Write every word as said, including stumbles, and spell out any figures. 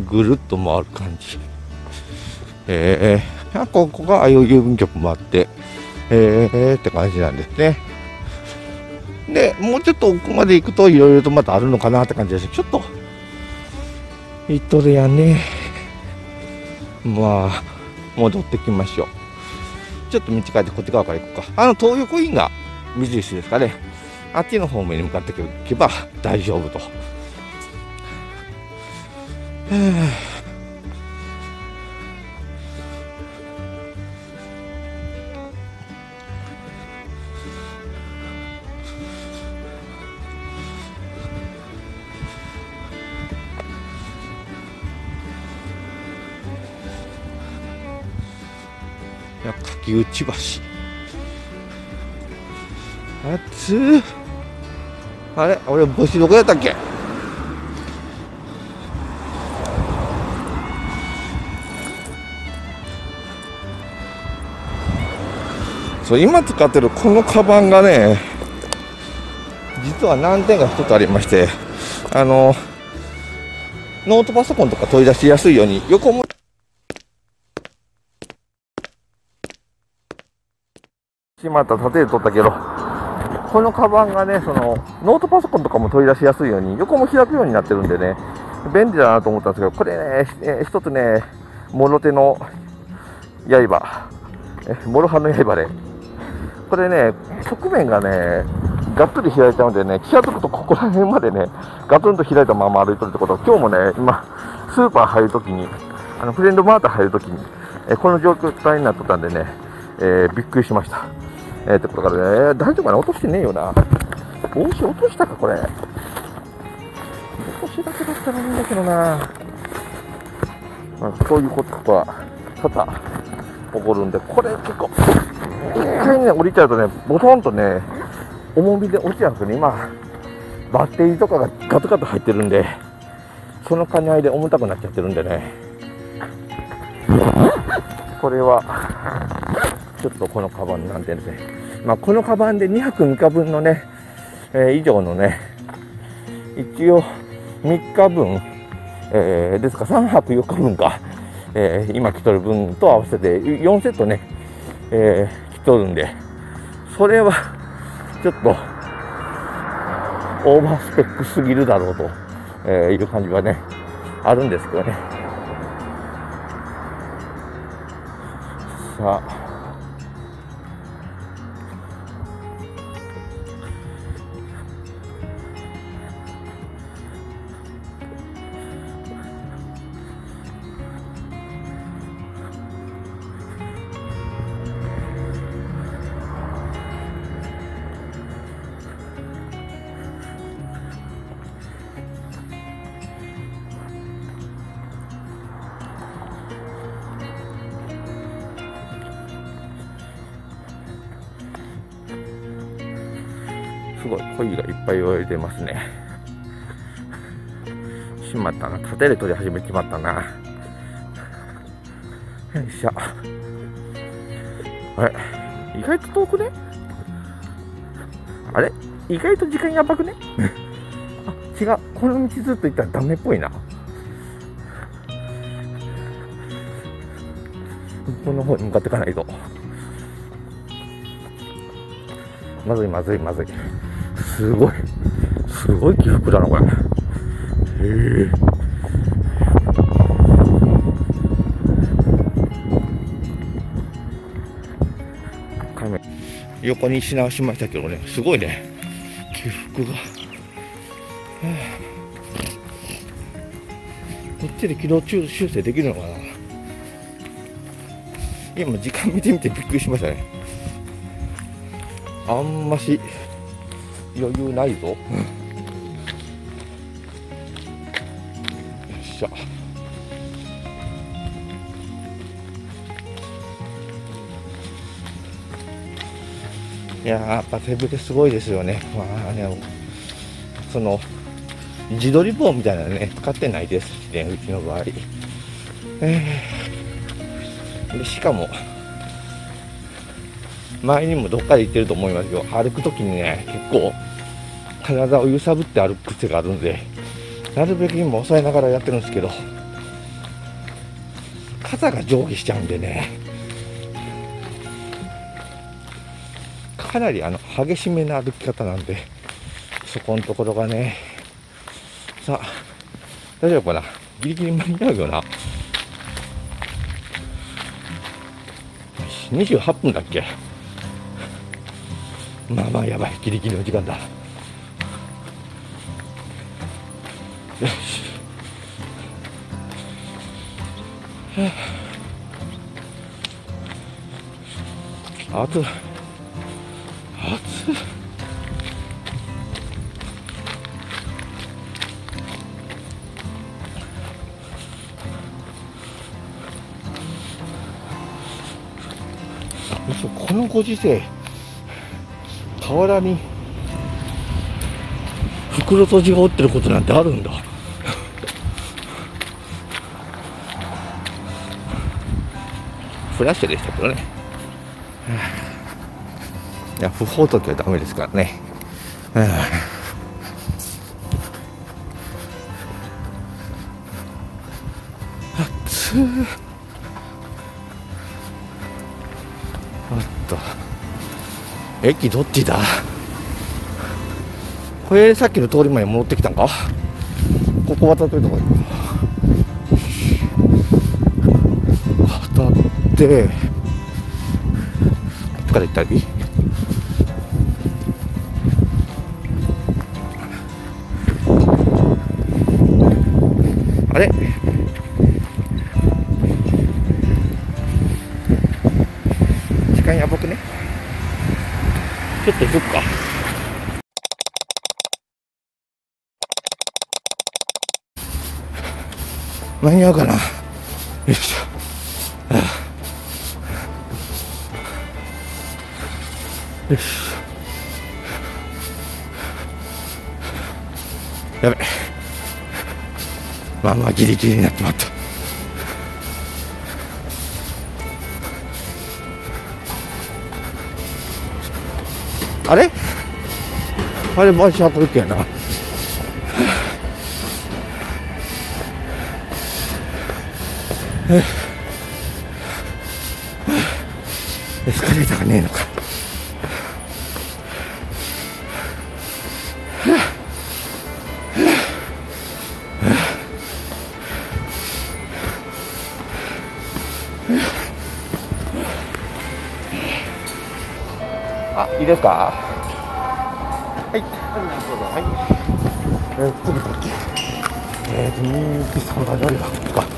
ぐるっと回る感じ。えー、ここがあいう郵便局もあって、えーって感じなんですね。で、もうちょっと奥まで行くといろいろとまたあるのかなって感じです。ちょっと行っとるやんね。まあ戻ってきましょう。ちょっと道変えてこっち側から行こうか。あの東横インが目印ですかね。あっちの方面に向かっていけば大丈夫と。柿内橋、暑ー。あれ、俺帽子どこやったっけ。そう今使ってるこのカバンがね、実は難点が一つありまして、あのノートパソコンとか取り出しやすいように横もしまった縦で取ったけど、このカバンがね、そのノートパソコンとかも取り出しやすいように横も開くようになってるんでね、便利だなと思ったんですけど、これね、え一つね、もろ手の刃、えもろ刃の刃で、これね、側面がね、がっつり開いちゃうんでね、気が付くとここら辺までね、ガツンと開いたまま歩いてるってことは、今日もね、今、スーパー入るときに、あのフレンドマート入るときに、えこの状態になってたんでね、えー、びっくりしました。えー、ってことからね、大丈夫かな、落としてねえよな。帽子落としたか、これ。落としだけだったらいいんだけどな。まあ、そういうことは多々起こるんで、これ結構、一回ね、降りちゃうとね、ボトンとね、重みで落ちちゃうんですよね。今、バッテリーとかがガツガツ入ってるんで、その兼ね合いで重たくなっちゃってるんでね、これは、ちょっとこのカバンなんてね、まあ、このカバンでにはくみっかぶんのね、えー、以上のね、一応みっかぶん、えー、ですか、さんはくよっかぶんか、えー、今着とる分と合わせてよんセットね、えー、着とるんで、それはちょっとオーバースペックすぎるだろうと、えー、いう感じはね、あるんですけどね。さあ、すごい鯉がいっぱい泳いでますね。しまったな、縦で取り始めちまったな。よいしょ。あれ、意外と遠くね。あれ、意外と時間やばくね。あ、違う、この道ずっと行ったらダメっぽいな。この方に向かっていかないと。まずいまずいまずい。すごい、すごい起伏だな、これ。へえ。カメラ横にし直しましたけどね、すごいね、起伏が。こっちで軌道修正できるのかな。今時間見てみてびっくりしましたね。あんまし余裕ないぞ。よいしょ。いやー、やっぱ手ぶれすごいですよね。まあね、その自撮り棒みたいなのね、使ってないですしね、うちの場合。えー、でしかも前にもどっかで言ってると思いますけど、歩くときにね、結構体を揺さぶって歩く癖があるんで、なるべく今抑えながらやってるんですけど、 肩が上下しちゃうんでね、かなりあの激しめな歩き方なんで、そこのところがね、さあ、大丈夫かな、ギリギリ間に合うよな。にじゅうはっぷんだっけ。まあまあやばい、ギリギリの時間だ。よし、はあ、暑い暑い。このご時世、河原に袋とじが折ってることなんてあるんだ。フラッシュでしたけどね。いや、不法投棄はダメですからね。暑い。おっと、駅どっちだ。これさっきの通り前に戻ってきたんか。ここ渡ってるとこ渡ってこっちから行ったり、あれ、時間やばくね。ちょっと行こっか。間に合うかな。よいしょ。はあ、よし。やべ。まあまあギリギリになってまった。あれあれマジ運ぶっけやな。エスカレーターがねえのか。あ、いいですか。はい。はい。えー、次どっち？えーと、人気サウナよりはこっちか。